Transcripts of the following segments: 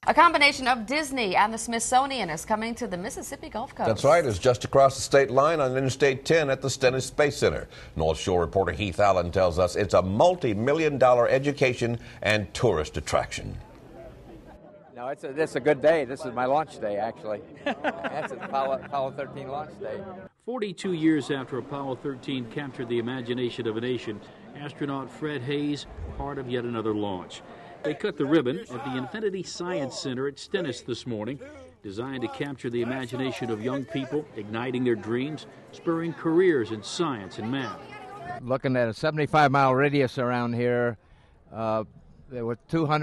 A combination of Disney and the Smithsonian is coming to the Mississippi Gulf Coast. That's right. It's just across the state line on Interstate 10 at the Stennis Space Center. North Shore reporter Heath Allen tells us it's a multi-million-dollar education and tourist attraction. No, it's a good day. This is my launch day, actually. That's Apollo 13 launch day. 42 years after Apollo 13 captured the imagination of a nation, astronaut Fred Hayes part of yet another launch. They cut the ribbon at the Infinity Science Center at Stennis this morning, designed to capture the imagination of young people, igniting their dreams, spurring careers in science and math. Looking at a 75-mile radius around here, there were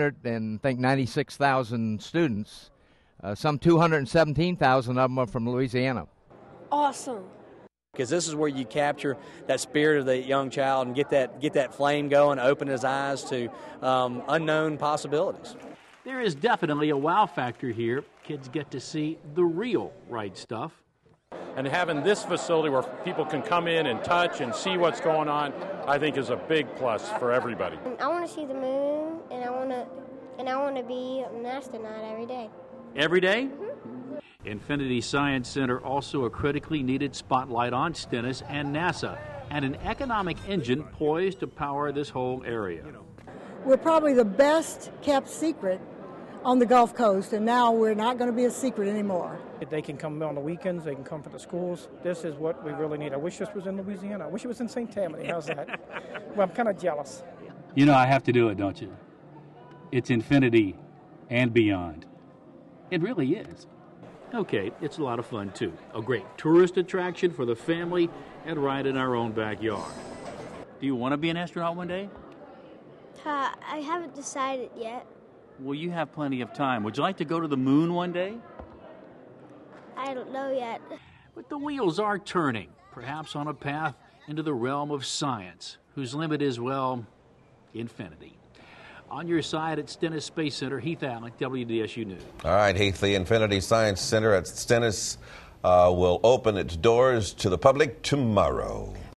96,000 students. Some 217,000 of them are from Louisiana. Awesome. Because this is where you capture that spirit of the young child and get that flame going, open his eyes to unknown possibilities. There is definitely a wow factor here. Kids get to see the real right stuff. And having this facility where people can come in and touch and see what's going on, I think is a big plus for everybody. I want to see the moon, and I want to be an astronaut every day. Every day? Mm-hmm. Infinity Science Center also a critically needed spotlight on Stennis and NASA, and an economic engine poised to power this whole area. We're probably the best kept secret on the Gulf Coast, and now we're not going to be a secret anymore. They can come on the weekends, they can come for the schools. This is what we really need. I wish this was in Louisiana. I wish it was in St. Tammany. How's that? Well, I'm kind of jealous. You know I have to do it, don't you? It's infinity and beyond. It really is. Okay, it's a lot of fun, too. A great tourist attraction for the family and right in our own backyard. Do you want to be an astronaut one day? I haven't decided yet. Well, you have plenty of time. Would you like to go to the moon one day? I don't know yet. But the wheels are turning, perhaps on a path into the realm of science, whose limit is, well, infinity. On your side at Stennis Space Center, Heath Allen, WDSU News. All right, Heath, the Infinity Science Center at Stennis will open its doors to the public tomorrow.